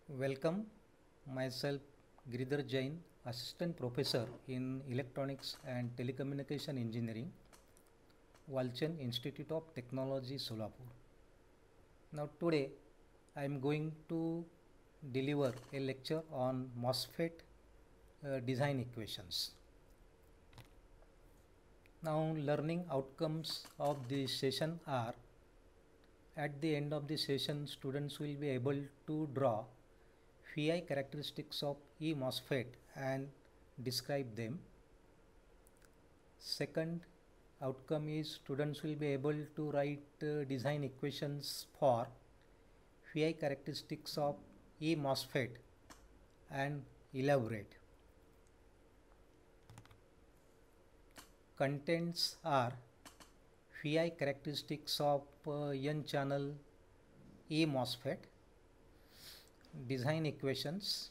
Welcome, myself Giridhar Jain, Assistant Professor in Electronics and Telecommunication Engineering, Walchand Institute of Technology, Solapur. Now today I am going to deliver a lecture on MOSFET design equations. Now learning outcomes of the session are, at the end of the session students will be able to draw phi characteristics of E MOSFET and describe them. Second outcome is students will be able to write design equations for phi characteristics of E MOSFET and elaborate. Contents are phi characteristics of N channel E MOSFET, design equations,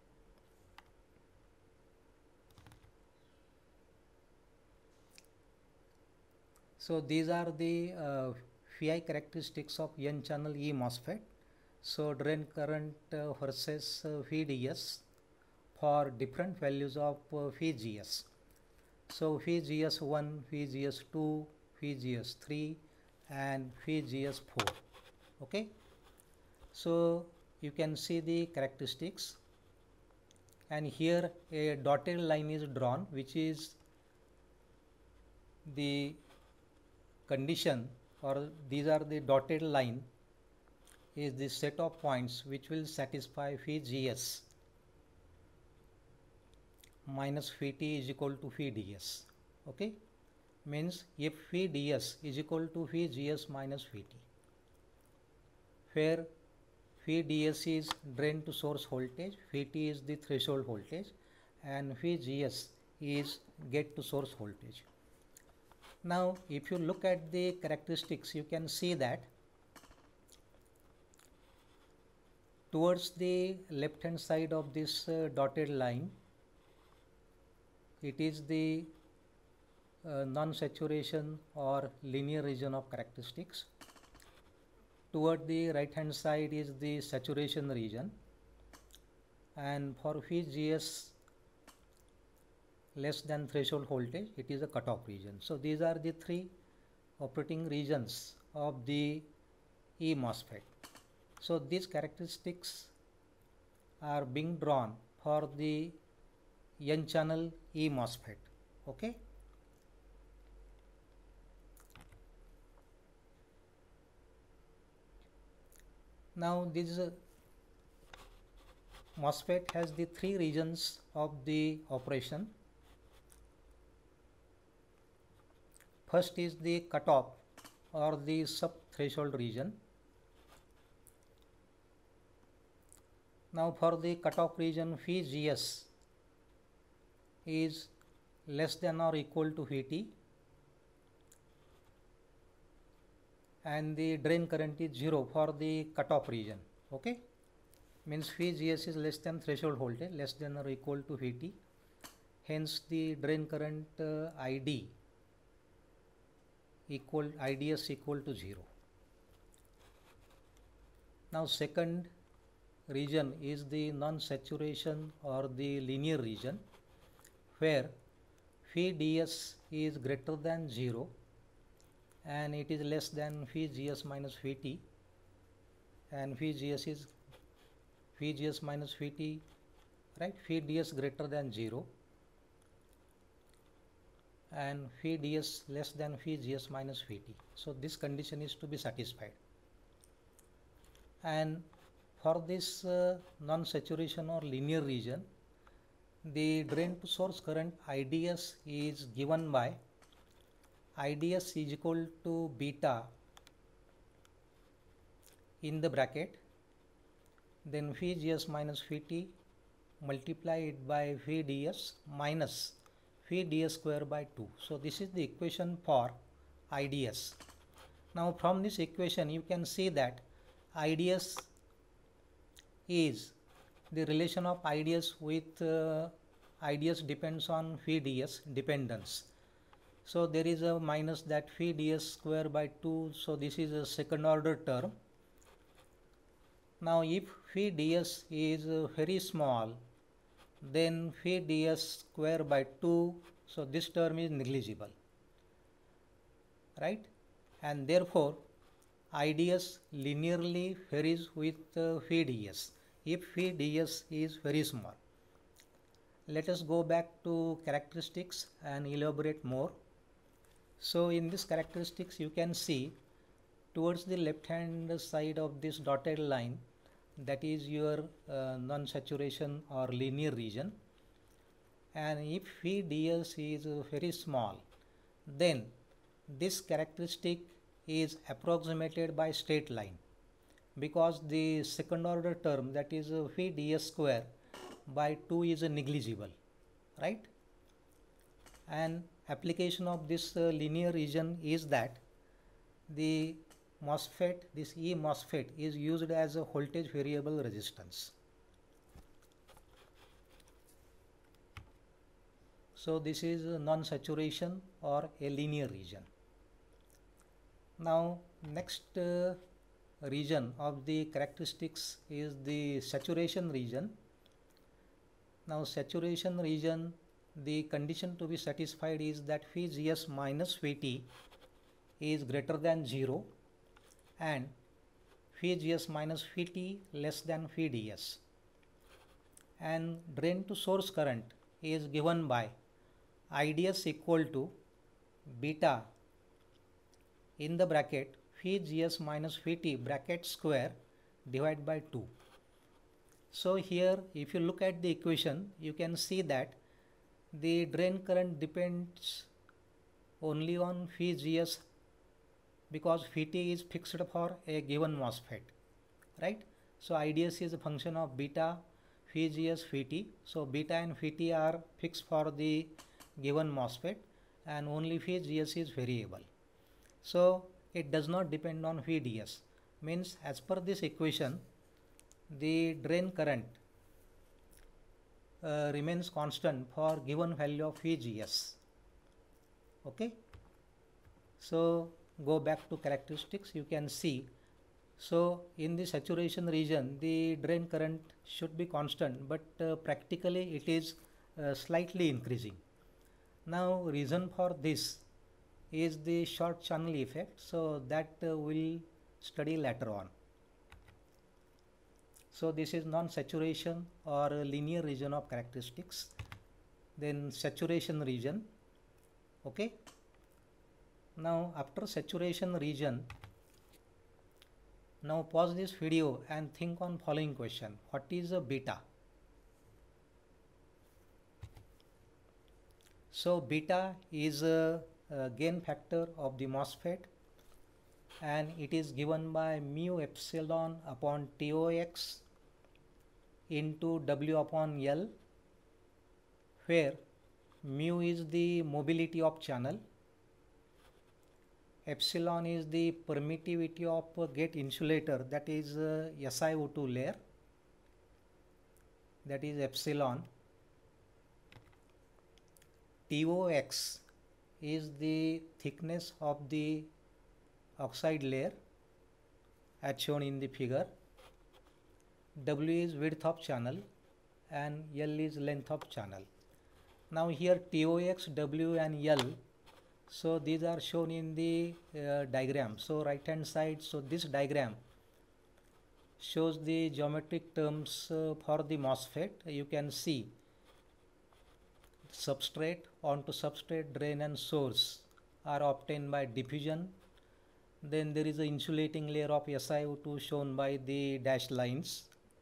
so these are the phi characteristics of N channel E MOSFET. So drain current versus phi ds for different values of phi gs. So phi gs1, phi gs2, phi gs3 and phi gs4. Okay, so you can see the characteristics, and here a dotted line is drawn, which is the condition, or these are the dotted line is the set of points which will satisfy phi gs minus phi t is equal to phi ds. Okay, means if phi ds is equal to phi gs minus phi t, where phi ds is drain to source voltage, phi t is the threshold voltage, and phi gs is gate to source voltage. Now if you look at the characteristics, you can see that towards the left hand side of this dotted line, it is the non-saturation or linear region of characteristics. Toward the right hand side is the saturation region, and for phi gs less than threshold voltage, it is a cutoff region. So these are the three operating regions of the E MOSFET. So these characteristics are being drawn for the N channel E MOSFET. Okay. Now this MOSFET has the three regions of the operation. First is the cutoff or the sub-threshold region. Now for the cutoff region, phi gs is less than or equal to phi t, and the drain current is 0 for the cutoff region. Okay, means phi gs is less than threshold voltage, less than or equal to phi t, hence the drain current id equal ids equal to 0. Now second region is the non-saturation or the linear region, where phi ds is greater than 0 and it is less than phi gs minus phi t, and phi gs is phi gs minus phi t, right? Phi ds greater than 0 and phi ds less than phi gs minus phi t. So this condition is to be satisfied, and for this non-saturation or linear region, the drain to source current IDS is given by IDS is equal to beta in the bracket, then phi gs minus phi t multiplied by phi ds minus phi ds square by 2. So this is the equation for IDS. Now from this equation you can see that IDS is the relation of IDS with IDS depends on phi ds dependence. So there is a minus that phi ds square by 2, so this is a second order term, Now if phi ds is very small, then phi ds square by 2, so this term is negligible, right? And therefore IDS linearly varies with phi ds if phi ds is very small. Let us go back to characteristics and elaborate more. So in this characteristics you can see towards the left hand side of this dotted line, that is your non-saturation or linear region, and if phi ds is very small, then this characteristic is approximated by straight line, because the second order term, that is phi ds square by 2, is negligible, right? And application of this linear region is that the MOSFET, this E MOSFET, is used as a voltage variable resistance. So this is a non-saturation or a linear region. Now next region of the characteristics is the saturation region. Now saturation region, the condition to be satisfied is that phi gs minus phi t is greater than 0 and phi gs minus phi t less than phi ds, and drain to source current is given by IDS equal to beta in the bracket phi gs minus phi t bracket square divided by 2. So here if you look at the equation, you can see that the drain current depends only on phi gs, because phi t is fixed for a given MOSFET, right? So IDS is a function of beta phi gs phi t. So beta and phi t are fixed for the given MOSFET and only phi gs is variable. So it does not depend on phi ds, means as per this equation the drain current remains constant for given value of phi gs. Okay, so go back to characteristics, you can see. So in the saturation region the drain current should be constant, but practically it is slightly increasing. Now reason for this is the short channel effect, so that we'll study later on. So this is non-saturation or linear region of characteristics. Then saturation region. Okay. Now after saturation region, now pause this video and think on following question. What is a beta? So beta is a gain factor of the MOSFET, and it is given by mu epsilon upon TOX into W upon L, where mu is the mobility of channel, epsilon is the permittivity of gate insulator, that is SiO2 layer, that is epsilon. TOX is the thickness of the oxide layer as shown in the figure. W is width of channel and L is length of channel. Now here TOX, W and L, so these are shown in the diagram. So right hand side, so this diagram shows the geometric terms for the MOSFET. You can see substrate onto substrate, drain and source are obtained by diffusion. Then there is an insulating layer of SiO2 shown by the dashed lines.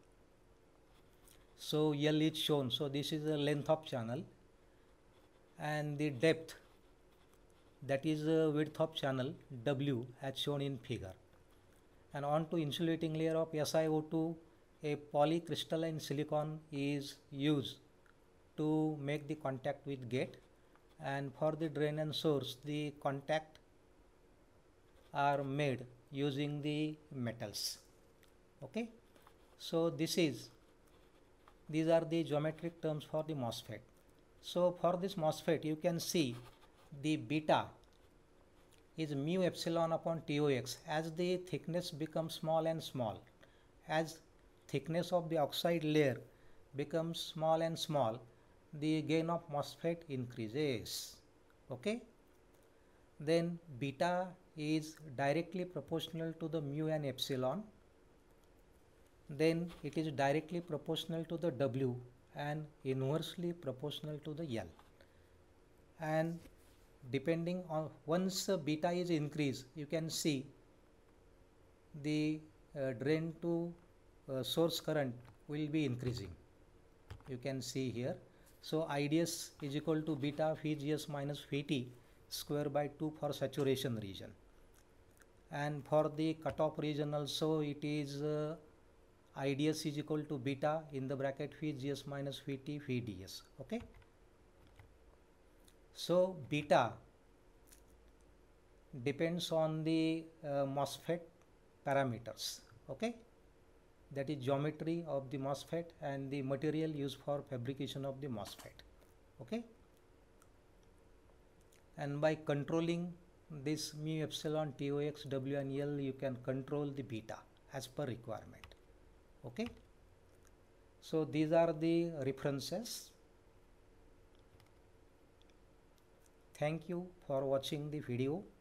So L is shown, so this is the length of channel, and the depth, that is the width of channel, W, as shown in figure. And onto insulating layer of SiO2, a polycrystalline silicon is used to make the contact with gate, and for the drain and source the contact are made using the metals. Okay, so these are the geometric terms for the MOSFET. So for this MOSFET you can see the beta is mu epsilon upon TOX. As the thickness becomes small and small, as thickness of the oxide layer becomes small and small, the gain of MOSFET increases. Okay. Then beta is directly proportional to the mu and epsilon. Then it is directly proportional to the W and inversely proportional to the L. And depending on, once beta is increased, you can see the drain to source current will be increasing. You can see here. So IDS is equal to beta VGS minus VT square by 2 for saturation region. And for the cutoff region also, it is IDS is equal to beta in the bracket VGS minus VT VDS. Okay. So beta depends on the MOSFET parameters. Okay. That is geometry of the MOSFET and the material used for fabrication of the MOSFET. Okay. And by controlling this mu, epsilon, TOX, W and L, you can control the beta as per requirement. Okay. So these are the references. Thank you for watching the video.